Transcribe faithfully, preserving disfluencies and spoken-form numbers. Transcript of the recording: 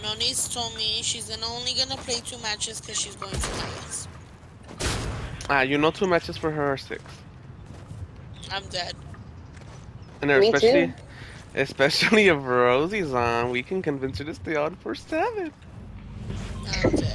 Nonis told me she's gonna only gonna play two matches because she's going to Vegas. Ah, you know, two matches for her are six. I'm dead. And Me especially, too. especially if Rosie's on, we can convince her to stay on for seven. I'm dead.